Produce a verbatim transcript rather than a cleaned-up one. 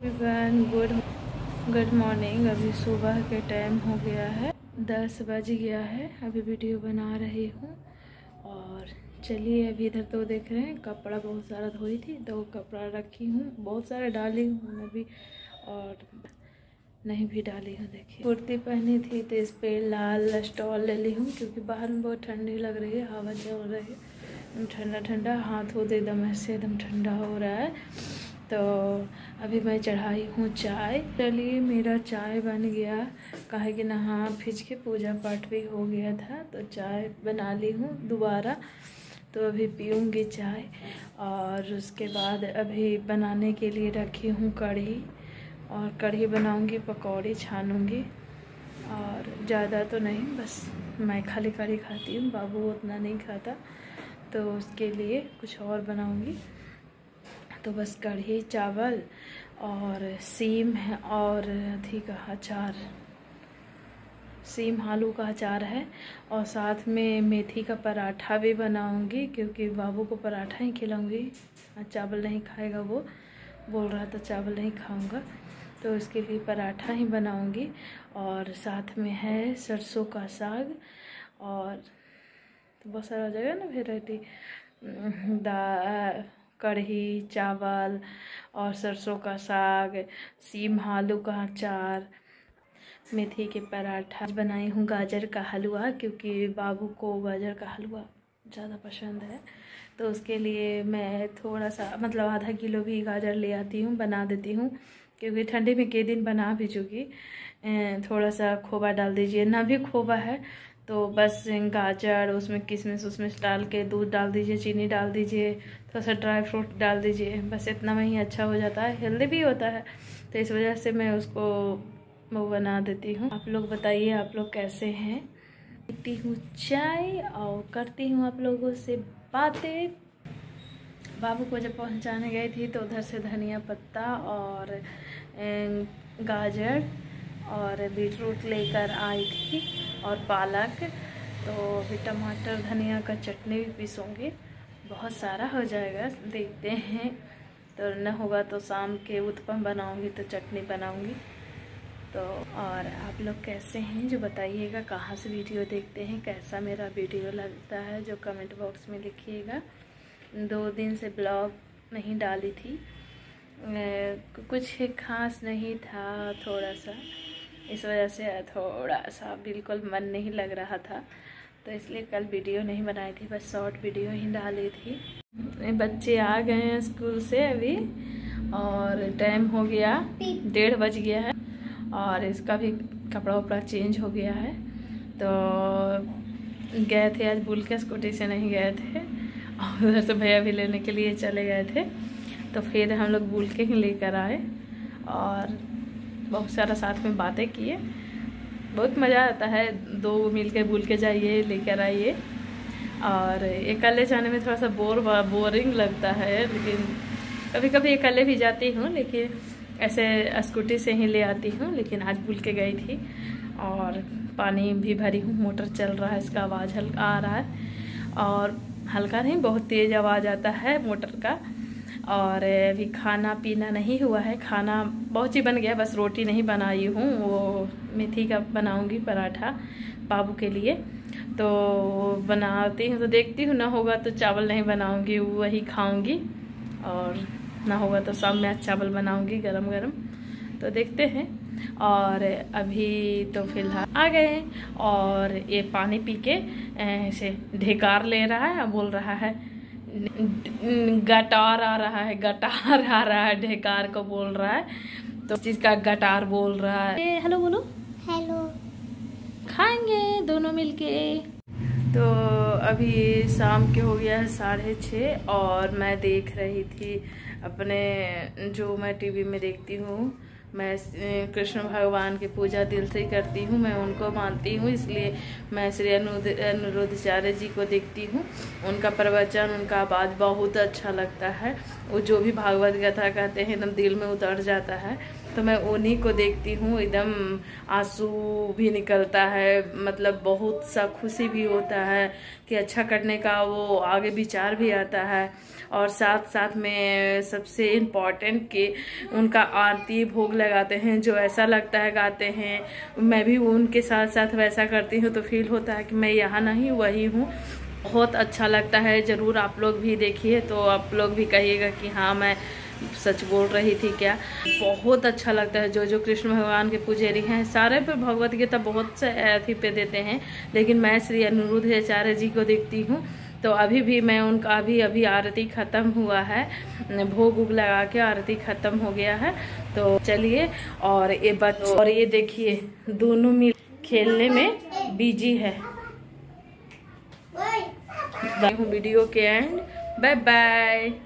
Good good morning. अभी सुबह के टाइम हो गया है, दस बज गया है। अभी वीडियो बना रही हूँ और चलिए अभी इधर तो देख रहे हैं कपड़ा बहुत सारा धोई थी तो कपड़ा रखी हूँ, बहुत सारे डाली हूँ अभी और नहीं भी डाली हूँ। देखिए कुर्ती पहनी थी तो इस पर लाल स्टॉल ले ली हूँ क्योंकि बाहर में बहुत ठंडी लग रही है, हवा चल रही है, ठंडा ठंडा हाथ हो एकदम ऐसे एकदम ठंडा हो रहा है। तो अभी मैं चढ़ाई हूँ चाय। चलिए मेरा चाय बन गया, काहे कि नहा फिज के पूजा पाठ भी हो गया था तो चाय बना ली हूँ दोबारा। तो अभी पीऊँगी चाय और उसके बाद अभी बनाने के लिए रखी हूँ कढ़ी और कढ़ी बनाऊँगी, पकौड़ी छानूँगी और ज़्यादा तो नहीं, बस मैं खाली कढ़ी खाती हूँ, बाबू उतना नहीं खाता तो उसके लिए कुछ और बनाऊँगी। तो बस कढ़ी चावल और सीम है और अधि का अचार, सीम आलू का अचार है और साथ में मेथी का पराठा भी बनाऊंगी क्योंकि बाबू को पराठा ही खिलाऊंगी, चावल नहीं खाएगा, वो बोल रहा था चावल नहीं खाऊंगा तो उसके लिए पराठा ही बनाऊंगी। और साथ में है सरसों का साग और तो बहुत सारा हो जाएगा ना वेराइटी, दाल कढ़ी चावल और सरसों का साग, सीम आलू का अचार, मेथी के पराठा। बनाई हूँ गाजर का हलवा क्योंकि बाबू को गाजर का हलवा ज़्यादा पसंद है तो उसके लिए मैं थोड़ा सा मतलब आधा किलो भी गाजर ले आती हूँ, बना देती हूँ क्योंकि ठंडे में के दिन बना भी चुकी। थोड़ा सा खोवा डाल दीजिए, ना भी खोवा है तो बस गाजर उसमें किशमिश उसमें डाल के दूध डाल दीजिए, चीनी डाल दीजिए, थोड़ा सा ड्राई फ्रूट डाल दीजिए, बस इतना में ही अच्छा हो जाता है, हेल्दी भी होता है तो इस वजह से मैं उसको वो बना देती हूँ। आप लोग बताइए आप लोग कैसे हैं। पीती हूँ चाय और करती हूँ आप लोगों से बातें। बाबू को जब पहुँचाने गई थी तो उधर से धनिया पत्ता और गाजर और बीटरूट लेकर आई थी और पालक, तो अभी टमाटर धनिया का चटनी भी पीसूँगी, बहुत सारा हो जाएगा देखते हैं, तो न होगा तो शाम के उत्पम बनाऊँगी तो चटनी बनाऊँगी। तो और आप लोग कैसे हैं जो बताइएगा, कहाँ से वीडियो देखते हैं, कैसा मेरा वीडियो लगता है जो कमेंट बॉक्स में लिखिएगा। दो दिन से ब्लॉग नहीं डाली थी, कुछ खास नहीं था, थोड़ा सा इस वजह से थोड़ा सा बिल्कुल मन नहीं लग रहा था तो इसलिए कल वीडियो नहीं बनाई थी, बस शॉर्ट वीडियो ही डाली थी। बच्चे आ गए हैं स्कूल से अभी और टाइम हो गया डेढ़ बज गया है और इसका भी कपड़ा उपड़ा चेंज हो गया है। तो गए थे आज बुल के, स्कूटी से नहीं गए थे और उधर से भैया भी लेने के लिए चले गए थे तो फिर हम लोग बुल के ही लेकर आए और बहुत सारा साथ में बातें किए, बहुत मज़ा आता है, दो मिल के बुल के जाइए लेकर आइए। और अकेले जाने में थोड़ा सा बोर बोरिंग लगता है, लेकिन कभी कभी अकेले भी जाती हूँ, लेकिन ऐसे स्कूटी से ही ले आती हूँ। लेकिन आज बुल के गई थी और पानी भी भरी हूँ, मोटर चल रहा है, इसका आवाज़ हल्का आ रहा है और हल्का नहीं बहुत तेज़ आवाज़ आता है मोटर का। और अभी खाना पीना नहीं हुआ है, खाना बहुत चीज़ बन गया, बस रोटी नहीं बनाई हूँ, वो मेथी का बनाऊँगी पराठा बाबू के लिए तो बनाती हूँ, तो देखती हूँ ना होगा तो चावल नहीं बनाऊँगी, वही खाऊँगी और ना होगा तो शाम में चावल बनाऊँगी गरम गरम, तो देखते हैं। और अभी तो फिलहाल आ गए और ये पानी पी के ऐसे ढेकार ले रहा है, बोल रहा है गटार आ रहा है, गटार आ रहा है, ढेकार को बोल रहा है तो चीज का गटार बोल रहा है। हेलो बोलो, हेलो, खाएंगे दोनों मिलके। तो अभी शाम के हो गया है साढ़े छः और मैं देख रही थी अपने, जो मैं टीवी में देखती हूँ, मैं कृष्ण भगवान की पूजा दिल से करती हूँ, मैं उनको मानती हूँ, इसलिए मैं श्री अनिरुद्धाचार्य जी को देखती हूँ। उनका प्रवचन, उनका आवाज़ बहुत अच्छा लगता है, वो जो भी भागवत कथा कहते हैं एकदम दिल में उतर जाता है तो मैं उन्हीं को देखती हूँ, एकदम आंसू भी निकलता है, मतलब बहुत सा खुशी भी होता है कि अच्छा करने का वो आगे विचार भी आता है। और साथ साथ में सबसे इम्पॉर्टेंट कि उनका आरती भोग लगाते हैं, जो ऐसा लगता है गाते हैं, मैं भी उनके साथ साथ वैसा करती हूँ, तो फील होता है कि मैं यहाँ नहीं वही हूँ। बहुत अच्छा लगता है। ज़रूर आप लोग भी देखिए तो आप लोग भी कहिएगा कि हाँ मैं सच बोल रही थी क्या। बहुत अच्छा लगता है। जो जो कृष्ण भगवान के पुजारी हैं सारे पे भगवत गीता बहुत से अथी पे देते हैं, लेकिन मैं श्री अनिरुद्ध आचार्य जी को देखती हूँ। तो अभी भी मैं उनका अभी अभी आरती ख़त्म हुआ है, भोग उग लगा के आरती ख़त्म हो गया है। तो चलिए, और ये बच्चे और ये देखिए दोनों मिल खेलने में बिजी है। वीडियो के एंड, बाय बाय।